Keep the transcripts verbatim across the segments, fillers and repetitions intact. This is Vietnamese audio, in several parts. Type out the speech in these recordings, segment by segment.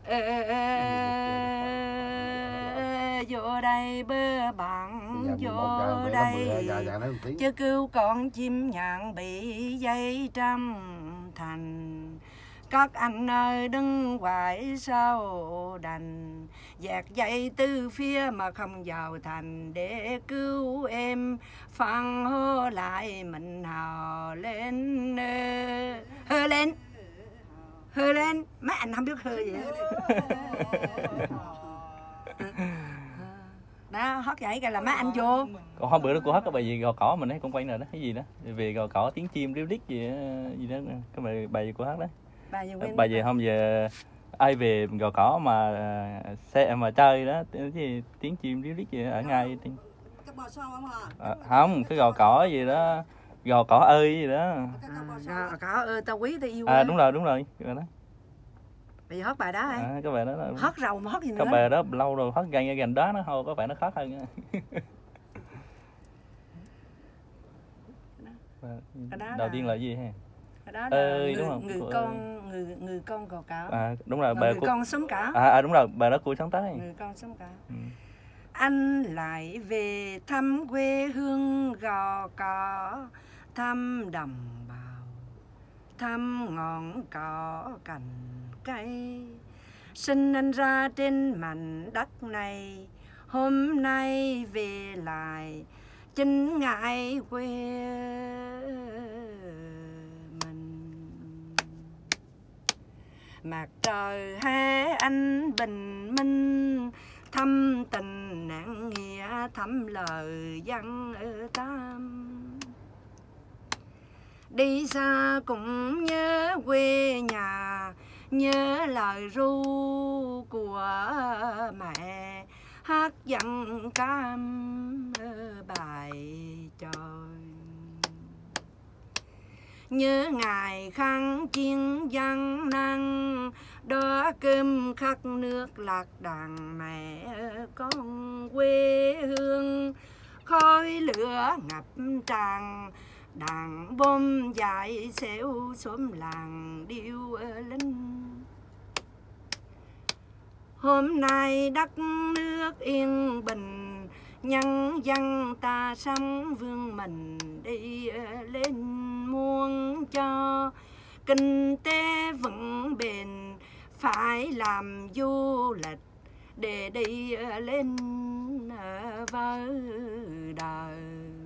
Vô đây bơ bạn vô đây chứ cứu con chim nhạn bị dây trăm thành. Các anh ơi đừng hoài sao đành, dạt dây từ phía mà không vào thành để cứu em. Phan hô lại mình hò lên, hơ lên, hơ lên. Mấy anh không biết hơ gì hết. Đó, hót vậy cái là mấy anh vô. Còn hôm bữa đó cô hát cái bài gì gò cỏ mình ấy, cũng quay nữa đó, cái gì đó về gò cỏ tiếng chim ríu rít gì đó, gì đó, cái bài bài gì cô hát đó. Bài gì quên. Bài gì không giờ ai về gò cỏ mà xe mà chơi đó, cái tiếng chim ríu rít gì đó, ở ngay tiếng... à, không, cái gò cỏ gì đó, gò cỏ ơi gì đó. À, gò cỏ ơi tao quý tao yêu. À đúng rồi, đúng rồi, cái bài đó. Bây giờ hót bài đó hả? À, cái bài đó là... hót rầu mà hót gì nữa. Cái bài đó lâu rồi, hót gần gần đó nó thôi, có vẻ nó khó hơn. Đầu là... tiên là gì ha? Đó là ơi, người, đúng không? Người con người người con gò cỏ. À đúng rồi, bài người của... con sống cỏ. À, à đúng rồi, bài đó của sáng tác. Người con sống cỏ. Ừ. Anh lại về thăm quê hương gò cỏ, thăm đồng bào, thăm ngọn cỏ cành cây. Sinh anh ra trên mảnh đất này, hôm nay về lại chính ngại quê mình. Mặt trời hé anh bình minh, thăm tình nạn nghĩa, thăm lời dân ở Tam. Đi xa cũng nhớ quê nhà, nhớ lời ru của mẹ, hát dặn cam bài trời. Nhớ ngày kháng chiến gian nan, đó cơm khắc nước lạc đàn mẹ con quê hương. Khói lửa ngập tràn, đàn bom dại xéo xóm làng điêu linh. Hôm nay đất nước yên bình, nhân dân ta sống vươn mình đi lên, muốn cho kinh tế vững bền phải làm du lịch để đi lên với đời.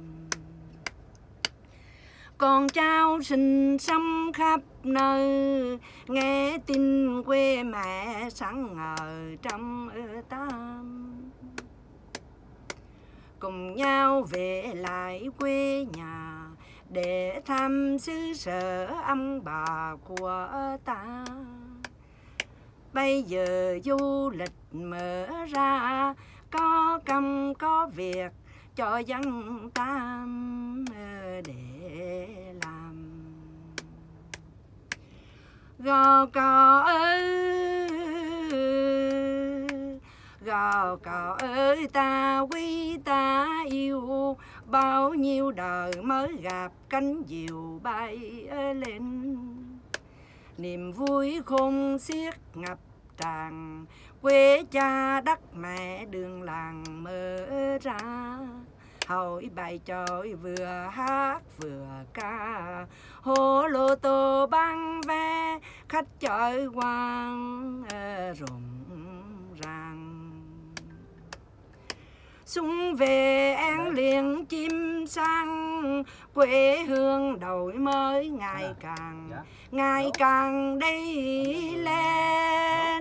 Con cháu sinh sống khắp nơi, nghe tin quê mẹ sáng ngời trong Tam. Cùng nhau về lại quê nhà để thăm xứ sở ông bà của ta. Bây giờ du lịch mở ra, có công có việc cho dân Tam để làm. Gò cỏ ơi, gò cỏ ơi ta quý ta yêu, bao nhiêu đời mới gặp cánh diều bay lên. Niềm vui khôn xiết ngập tràn, quê cha đất mẹ đường làng mở ra. Hỏi bài tròi vừa hát vừa ca, hô lô tô bán vé khách chợ quang rộn ràng. Xuân về an liền chim sang, quê hương đổi mới ngày càng ngày càng đi lên.